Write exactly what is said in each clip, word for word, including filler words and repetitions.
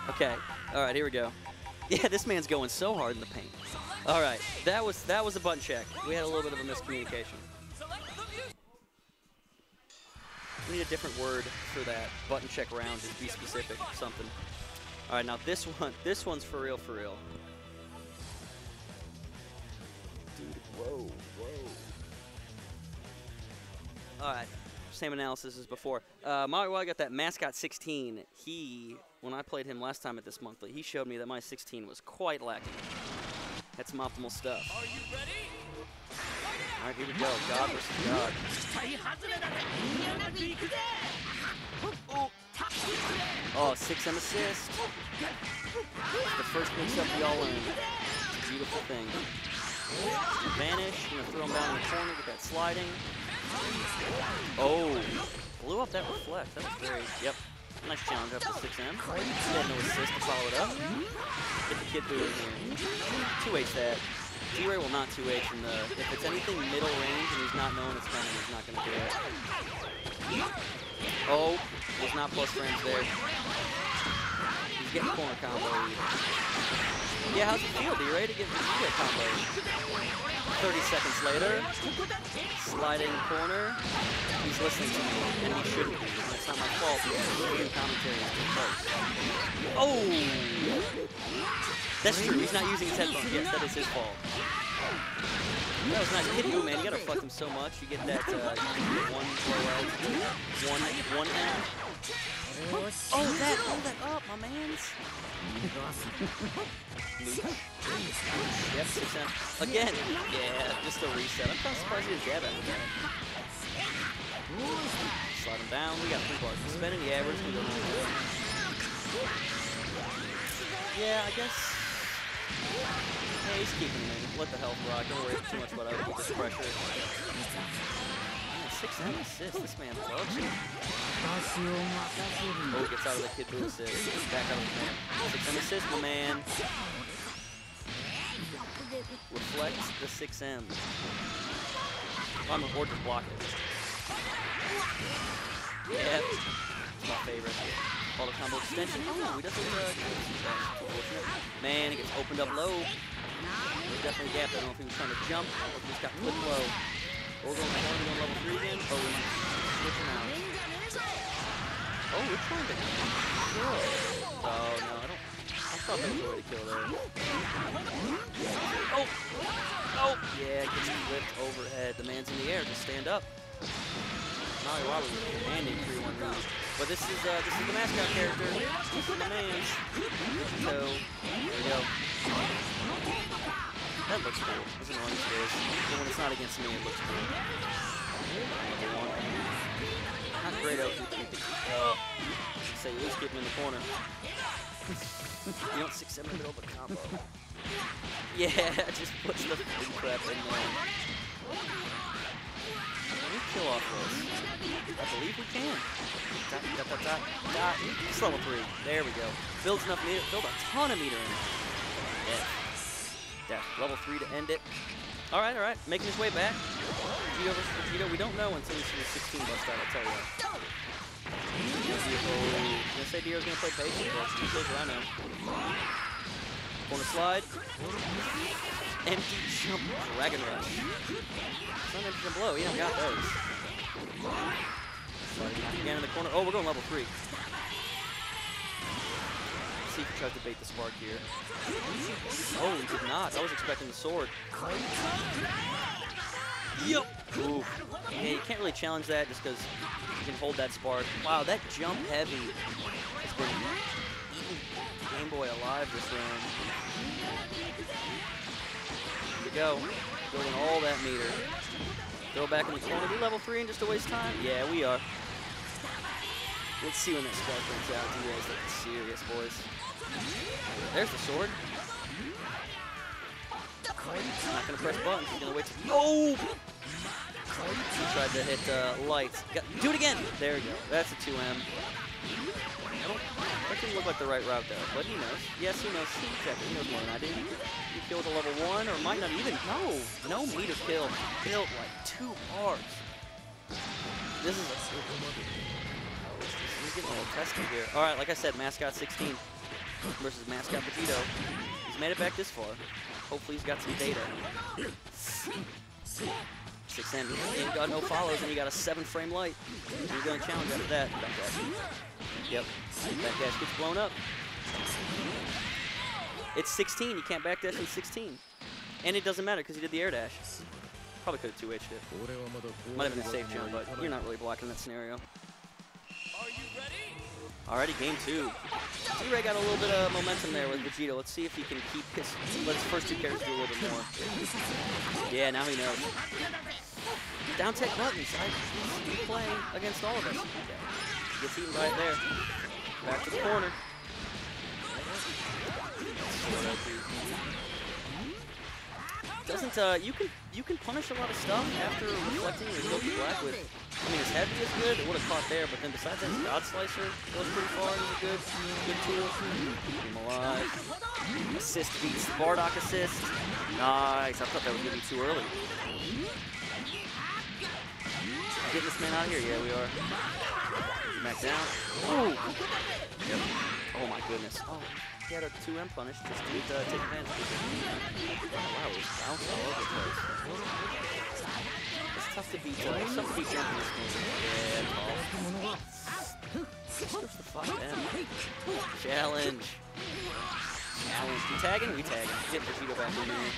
Okay. All right, here we go. Yeah, this man's going so hard in the paint. All right, that was that was a button check. We had a little bit of a miscommunication. We need a different word for that. Button check round. Just be specific. Something. All right, now this one. This one's for real. For real. Dude, whoa, whoa. All right. Same analysis as before. Uh, Mario I got that mascot sixteen. He, when I played him last time at this monthly, he showed me that my sixteen was quite lacking. Had some optimal stuff. Are you ready? All right, here we go. God versus God. Oh, six M assist. The first mix-up we all learned. It's a beautiful thing. Vanish. Gonna throw him down in the corner. Get that sliding. Oh, blew up that reflect. That was very, yep. Nice challenge up to six M. Had no assist to follow it up. Get the kid boo in here. two H that. D-Ray will not two H in the, if it's anything middle range and he's not knowing it's coming, he's not going to do it. Oh, was not plus frames there. He's getting corner combo. Yeah, how's it feel, D-Ray, to get the D-Ray combo? thirty seconds later, sliding corner. He's listening to me, and he shouldn't be. That's not my fault. The commentary is too close. Oh! That's true. He's not using his headphones. Yes, that is his fault. That was nice. Hit you, man. You gotta fuck him so much. You get that uh, one, one, one M. Oh, that, hold that up, my mans. Yep, six M. Again. Yeah, just a reset. I'm kind of surprised he didn't jab after that. Slide him down. We got three bars. Spinning. Yeah, we're just gonna go down. Yeah, I guess. Hey, he's keeping him in. Let the health rock. Don't worry too much about other people's pressure. six M assist. This man loves it. Oh, gets out of the kid boo assist. Back out of the man. six M assist, my man. Reflects the six M. I'm or just block it. Yeah, it's my favorite. Auto combo extension. Oh, he doesn't uh, that's unfortunate. Man, he gets opened up low. There's definitely a gap. I don't know if he was trying to jump or if he just got clipped low. We're going to go level three again. Oh, we're switching out. Oh, we're trying to kill. Oh, no, I don't. I thought that was the way to kill there. Oh! Oh! Yeah, gets flipped overhead. The man's in the air. Just stand up. Mario Wawa was commanding three one round. But this is uh, this is the mascot character. This is the man's. So, there we go. That looks cool. As annoying as it is. But when it's not against me, it looks cool. Not great out here. Oh. Say, at least keep him in the corner. You don't six seven middle of a combo. Yeah, just puts the food prep in there. Can we kill off this? I believe we can. Dot, dot, dot, dot, dot. It's level three. There we go. Builds enough meter. Build a ton of meter in there. Yeah. Yeah. Level three to end it. All right, all right. Making his way back. Vegito versus Vegito. We don't know until we see the sixteen bust out, I'll tell you that. I'm gonna say Dio's gonna play patient, but he plays what I know. Corner slide. Empty jump Dragon Rush. It's not empty jump blow, he don't got those. Sliding back again in the corner. Oh, we're going level three. Let's see if he tries to bait the spark here. Oh, he did not. I was expecting the sword. Yup. Ooh. Yeah, you can't really challenge that just because you can hold that spark. Wow, that jump heavy has been eating Game Boy alive this round. Here we go. Building all that meter. Throw back in the corner. We level three and just to waste time? Yeah, we are. Let's see when that spark comes out. You guys looking serious, boys. There's the sword. I'm not gonna press buttons. He's gonna wait. To oh! He tried to hit uh, lights. Got, do it again. There we go. That's a two M. I don't, that didn't look like the right route though, but he knows. Yes, he knows. He, exactly. He knows more than I do. He killed a level one, or might not even. No, no meter kill. Built like two bars. This is a. He's getting a little testy here. All right, like I said, mascot sixteen. versus Mascot Vegito. He's made it back this far. Hopefully he's got some data. six M. He ain't got no follows, and he got a seven frame light. He's going to challenge after that. Backdash. Yep. Backdash gets blown up. It's sixteen. You can't backdash in sixteen. And it doesn't matter because he did the air dash. Probably could have two H'd it. Might have been a safe jump, but you're not really blocking that scenario. Alrighty, game two. D-Ray got a little bit of momentum there with Vegito. Let's see if he can keep his, let his first two characters do a little bit more. Yeah, now he knows. Down tech buttons. I, he's playing against all of us. Okay. Gets eaten right there. Back to the corner. Doesn't uh you can you can punish a lot of stuff after reflecting with Goku Black with I mean his heavy is good, it would have caught there, but then besides that his God Slicer goes pretty far, he's a good good tool. Keep him alive. Assist beats the Bardock assist. Nice. I thought that was gonna be too early. Getting this man out of here, yeah we are. Back down. Oh! Yep. Oh my goodness. Oh. He had a two M punish just to uh, take advantage of it. Wow, he's bouncing all over the place. It's tough to beat, uh, it's tough to beat jump in this game. Yeah, tall. Just goes to five M. Challenge. Challenge. We tagging? We tagging. Get Vegito back in there.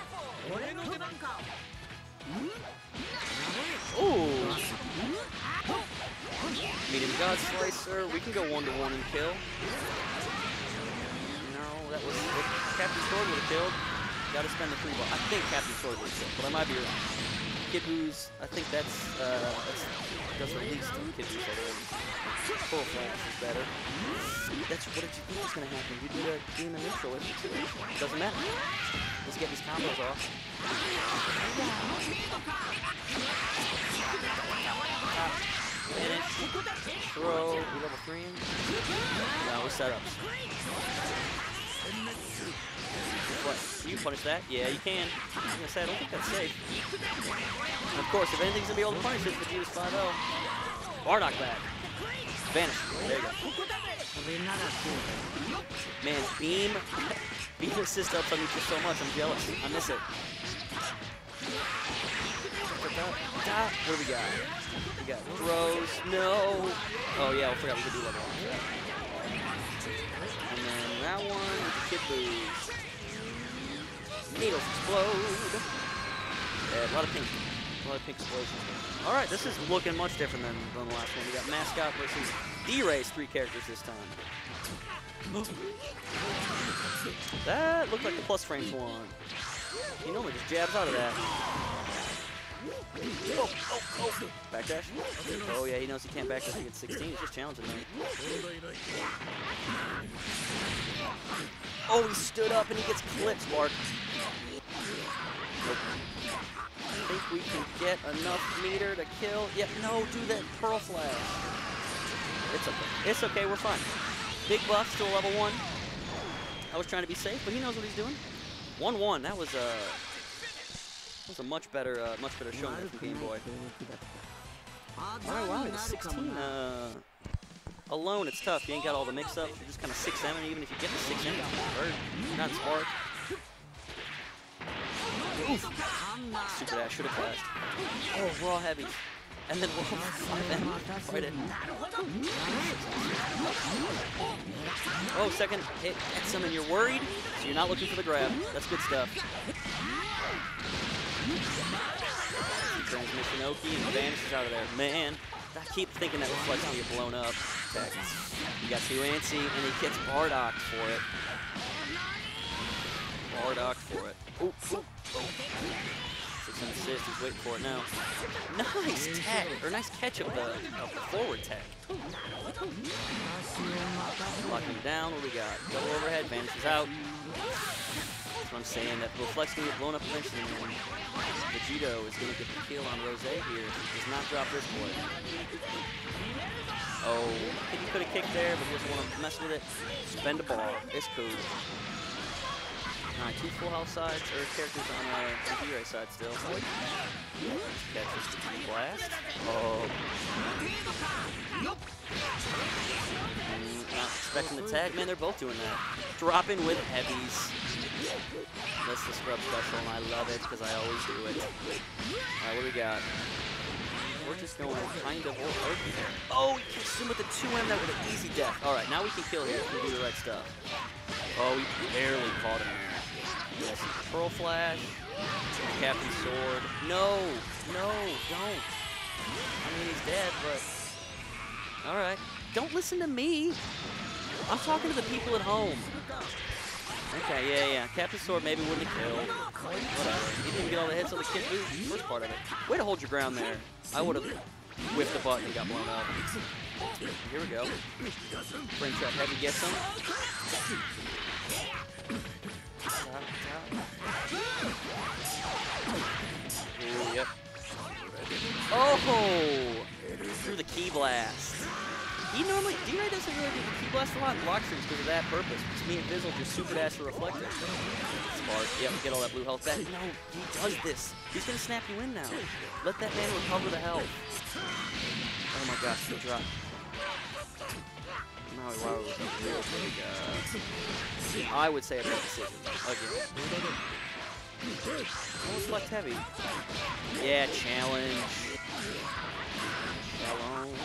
Ooh! Medium God Slicer. We can go one to one and kill. That was what Captain Sword would have killed. Gotta spend the free ball. I think Captain Sword would have killed, but I might be wrong. Kid Boo's, I think that's, uh, that's does the least of Kid Boo's other. Full Flash is better. That's what did you think was gonna happen? You did a game in neutral with it too. Doesn't matter. Let's get these combos off. Finish. Throw. We level three. No, we're setups. What? You can punish that? Yeah, you can. I was gonna say, I don't think that's safe. And of course, if anything's gonna be able to punish it, Vegito's five L. Bardock back. Vanish. There you go. Man, Beam. Beam assist ups on you just so much. I'm jealous. I miss it. What do we got? We got throws. No. Oh, yeah, I forgot we could do level one. And then that one with the Kid Boos. Needles explode. Yeah, a lot of pink. A lot of pink explosions. Alright, this is looking much different than, than the last one. We got Mascot versus D-Ray's three characters this time. That looked like the plus frames one. He normally just jabs out of that. Oh, oh, oh. Backdash? Oh yeah, he knows he can't backdash against sixteen. He's just challenging them. Oh, he stood up and he gets clipped, Mark. Nope. I think we can get enough meter to kill. Yep, no, do that Pearl Flash. It's okay. It's okay, we're fine. Big buff, still level one. I was trying to be safe, but he knows what he's doing. one one, that was a... Uh, That was a much better, uh, much better showing there from Game Boy. Alright, wow, the sixteen, uh, alone, it's tough. You ain't got all the mix-ups. You're just kind of six M, and even if you get the six M, you can convert. You're not Spark. Oof. Stupid ass, should have flashed. Oh, we're all heavies. And then we'll five M. Fight it. Oh, second hit gets him, and you're worried, so you're not looking for the grab. That's good stuff. Transmission Oki and vanishes out of there. Man, I keep thinking that reflect's gonna get blown up. Tech. You got too antsy, and he gets Bardock for it. Bardock for it. Ooh, ooh, oh. Six and assist. He's waiting for it now. Nice tech, or nice catch of the, of the forward tech. Locking him down. What do we got? Double overhead. Vanishes out. That's what I'm saying. That reflect's gonna get blown up eventually. Man. Vegito is going to get the kill on Rose here. He does not drop this boy. Oh, I think he could have kicked there, but he doesn't want to mess with it. Spend a bar. It's cool. Alright, two full health sides, or characters on uh, the D-Ray side still. Catches the key blast. Oh. Mm, not expecting the tag. Man, they're both doing that. Dropping with heavies. That's the scrub special, and I love it because I always do it. Alright, what do we got? We're just going kind of hard here. Oh, he catches him with the two M. That was an easy death. Alright, now we can kill here if we do the right stuff. Oh, we barely caught him there. Yes, Pearl Flash. Captain Sword. No, no, don't. I mean, he's dead, but... Alright. Don't listen to me. I'm talking to the people at home. Okay, yeah, yeah. Captain Sword maybe wouldn't have killed. Whatever. He didn't get all the hits on the kid boost. First part of it. Way to hold your ground there. I would have whiffed the button and got blown up. Here we go. Spring Trap Heavy gets him. Ooh, yep. Oh! Through the Key Blast. He normally, D-Ray doesn't really do the Key Blast a lot in block streams because of that purpose. Because me and Vizzle just super dash for Reflector. Smart. Yep, get all that blue health back. No, he does this. He's going to snap you in now. Let that man recover the health. Oh my gosh, good drop. No, wow, real big, uh, I would say a bad decision. Again. Almost left heavy. Yeah, challenge. Challenge.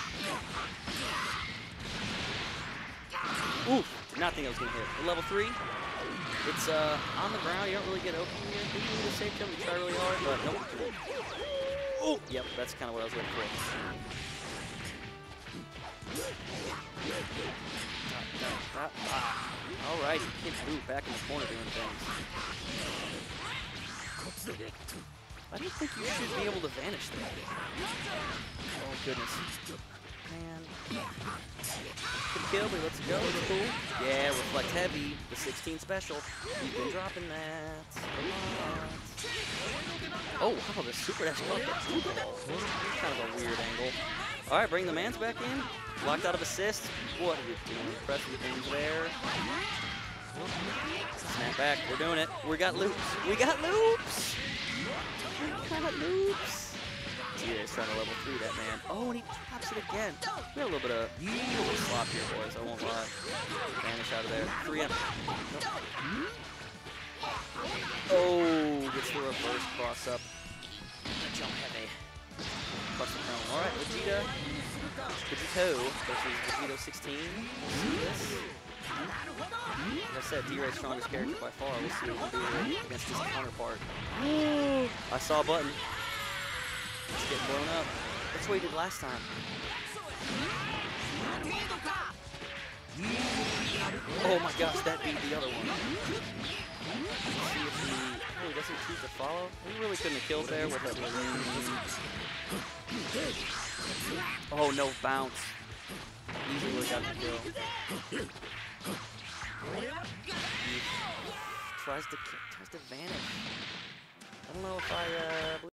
Oof, did not think I was going to hit. At level three, it's uh, on the ground. You don't really get open here. I think you need a safe jump. You try really hard, but nope. Oh, yep, that's kind of what I was looking for. Alright, he can move back in the corner doing things. I don't think you should be able to vanish there. Oh, goodness. Man. Good kill, but let's go. It's cool. Yeah, Reflect Heavy, the sixteen special. You've been dropping that. Oh, wow, the super dash caught that blue ball. Kind of a weird angle. Alright, bring the mans back in. Locked out of assist. What are you doing? Pressing things there. Snap back. We're doing it. We got loops. We got loops. We got loops. D-Ray's trying to level through that man. Oh, and he drops it again. We got a little bit of, a little bit of slop here, boys. I won't lie. Vanish out of there. three M. Nope. Oh, gets the reverse cross up. Jump heavy. Cross the crown. All right, Vegeta. Vegito versus Vegito sixteen. See this? Like I said, D-Ray's strongest character by far. We'll see what we can do against his counterpart. I saw a button. It's getting blown up. That's what he did last time. Oh my gosh, that beat the other one. Let's see if he, oh, he doesn't choose to follow. He really couldn't have killed there with that balloon. Oh, no bounce. Easily would have got the kill. He tries to tries to vanish. I don't know if I uh